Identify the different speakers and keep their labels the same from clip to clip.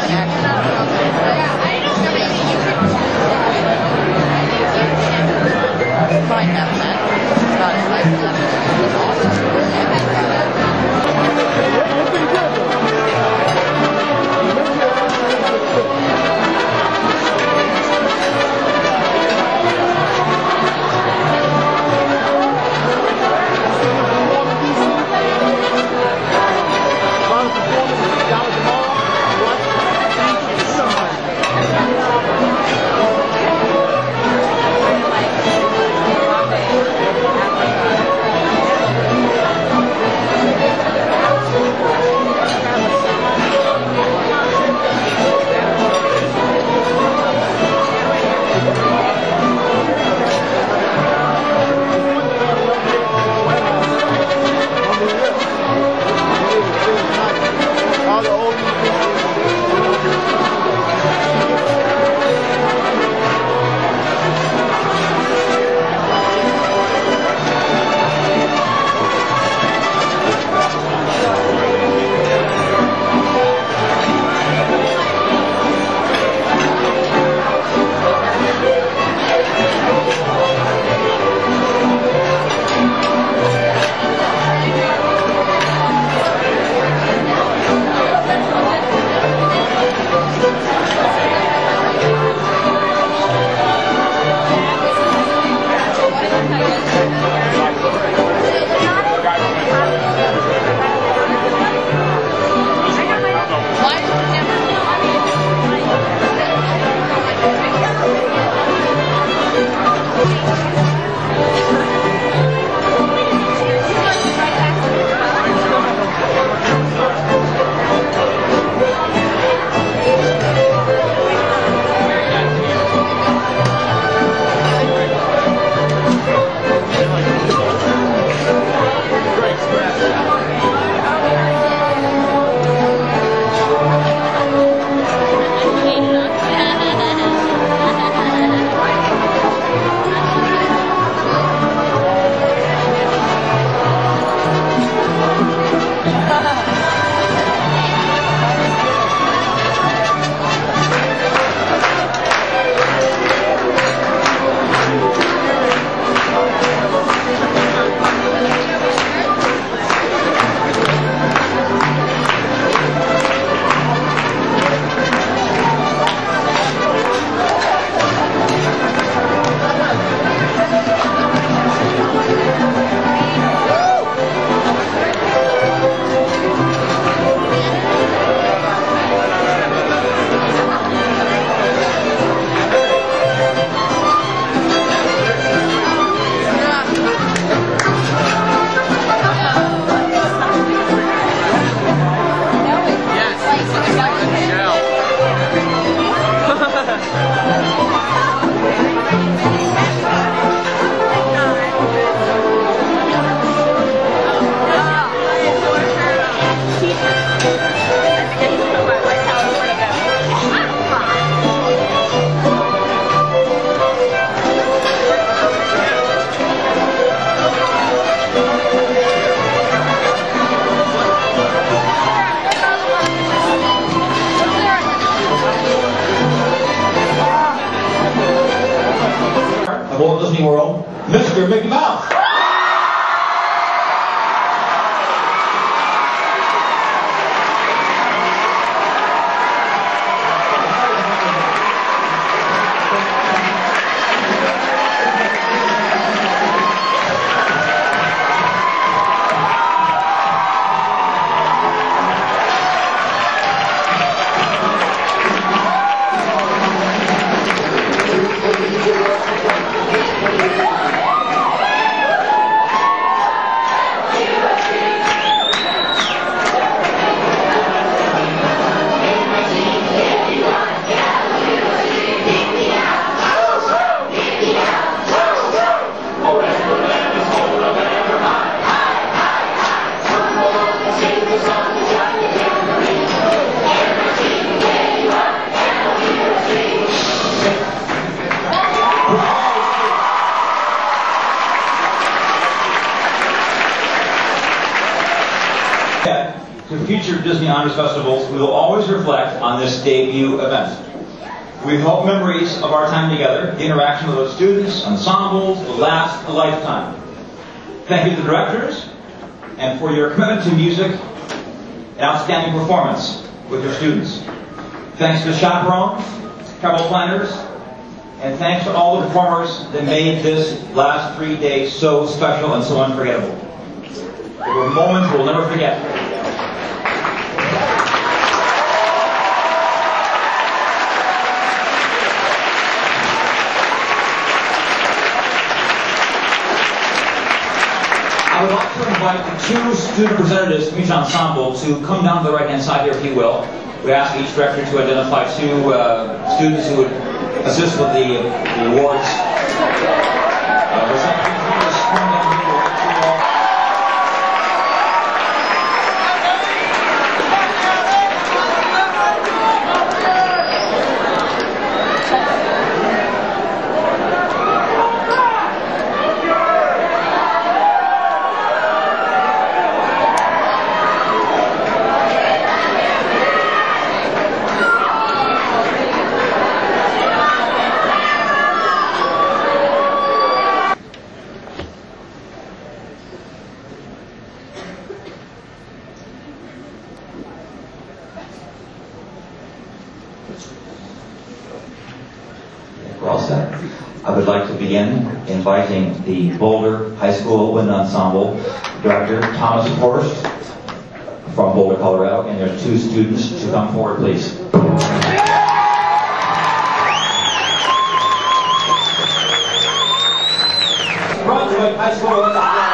Speaker 1: Mr. Mickey Mouse. to future Disney Honors Festivals, we will always reflect on this debut event. We hope memories of our time together, the interaction with the students, ensembles, will last a lifetime. Thank you to the directors, and for your commitment to music and outstanding performance with your students. Thanks to the chaperones, travel planners, and thanks to all the performers that made this last 3 days so special and so unforgettable. They were moments we'll never forget. I would like to invite the two student representatives from each ensemble to come down to the right-hand side here, if you will. We ask each director to identify two students who would assist with the awards.
Speaker 2: We're all set. I would like to begin inviting the Boulder High School Wind Ensemble Director Thomas Horst from Boulder, Colorado, and their two students to come forward, please. Brunswick High School Wind Ensemble.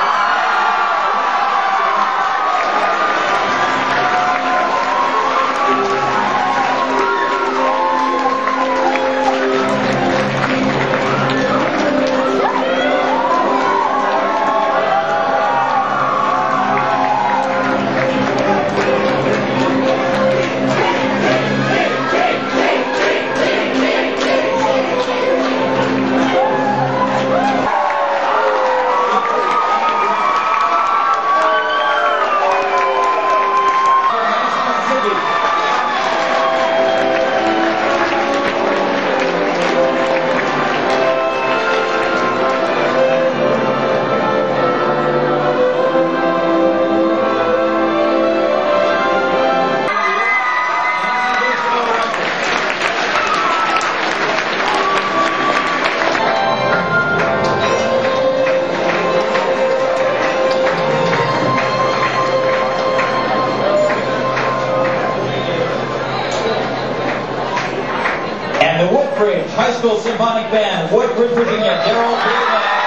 Speaker 2: High School Symphonic Band, Woodbridge, Virginia, Darrell Greenman.